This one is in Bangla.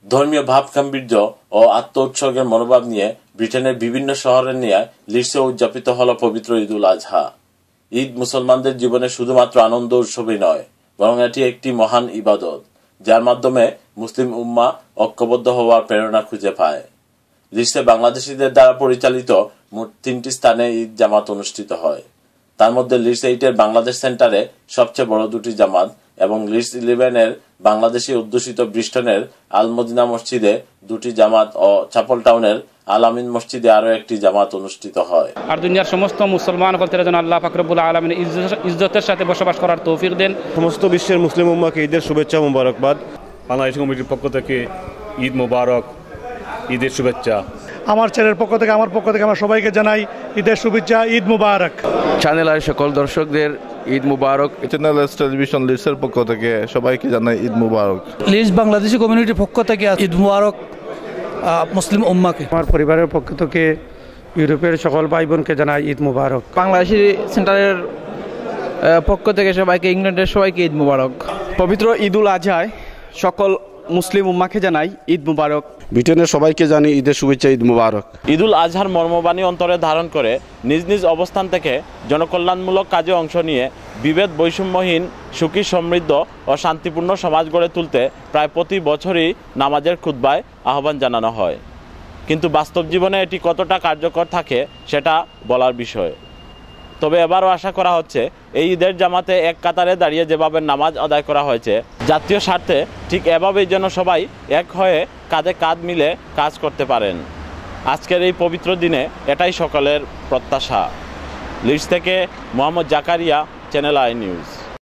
ধর্মীয় ভাবগাম্ভীর্য ও আত্ম উৎসর্গের মনোভাব নিয়ে ব্রিটেনের বিভিন্ন শহরের নিয়ে লিডসে উদযাপিত হল পবিত্র ঈদ উল আজহা। ঈদ মুসলমানদের জীবনে শুধুমাত্র আনন্দ উৎসবই নয়, বরং এটি একটি মহান ইবাদত, যার মাধ্যমে মুসলিম উম্মাহ ঐক্যবদ্ধ হওয়ার প্রেরণা খুঁজে পায়। লিডসে বাংলাদেশিদের দ্বারা পরিচালিত মোট 3টি স্থানে ঈদ জামাত অনুষ্ঠিত হয়। তার মধ্যে লিডস 8-এর বাংলাদেশ সেন্টারে সবচেয়ে বড় 2টি জামাত এবং লিডস 11-এর বাংলাদেশি অধ্যুষিত ব্রিস্টনের আল মদিনা মসজিদে 2টি জামাত ও চ্যাপল টাউনের আল আমিন মসজিদে আরো একটি জামাত অনুষ্ঠিত হয়। আর দুনিয়ার সমস্ত মুসলমান হতে যেন আল্লাহ পাক রব্বুল আলামিন ইজ্জতের সাথে বসবাস করার তৌফিক দেন। সমস্ত বিশ্বের মুসলিম উম্মাহকে ঈদের শুভেচ্ছা ও মোবারকবাদ। বাংলাদেশ কমিটির পক্ষ থেকে ঈদ মোবারক, ঈদের শুভেচ্ছা। আমার চ্যানেলের পক্ষ থেকে আমরা সবাইকে জানাই ঈদের শুভেচ্ছা, ঈদ মুবারক। চ্যানেল আর সকল দর্শকদের ঈদ মুবারক। চ্যানেল টেলিভিশন লিডসের পক্ষ থেকে সবাইকে জানাই ঈদ মুবারক। লিডস বাংলাদেশি কমিউনিটির পক্ষ থেকে ঈদ মুবারক মুসলিম উম্মাহকে। আমার পরিবারের পক্ষ থেকে ইউরোপের সকল ভাই বোনকে জানাই ঈদ মুবারক। বাংলাদেশি সেন্টারের পক্ষ থেকে সবাইকে, ইংল্যান্ডের সবাইকে ঈদ মুবারক। পবিত্র ঈদ উল আজহায় সকল মুসলিম উম্মাহকে জানাই ঈদ মুবারক। ব্রিটেনের সবাইকে জানি ঈদের শুভেচ্ছা, ঈদ মুবারক। ঈদ উল আজহার মর্মবাণী অন্তরে ধারণ করে নিজ নিজ অবস্থান থেকে জনকল্যাণমূলক কাজে অংশ নিয়ে বিভেদ বৈষম্যহীন, সুখী, সমৃদ্ধ ও শান্তিপূর্ণ সমাজ গড়ে তুলতে প্রায় প্রতি বছরই নামাজের খুতবায় আহ্বান জানানো হয়। কিন্তু বাস্তব জীবনে এটি কতটা কার্যকর থাকে সেটা বলার বিষয়। তবে এবারও আশা করা হচ্ছে এই ঈদের জামাতে এক কাতারে দাঁড়িয়ে যেভাবে নামাজ আদায় করা হয়েছে, জাতীয় স্বার্থে ঠিক এভাবেই যেন সবাই এক হয়ে কাঁধে কাঁধ মিলে কাজ করতে পারেন। আজকের এই পবিত্র দিনে এটাই সকলের প্রত্যাশা। লিডস থেকে Mohammad Zakaria, channel I news.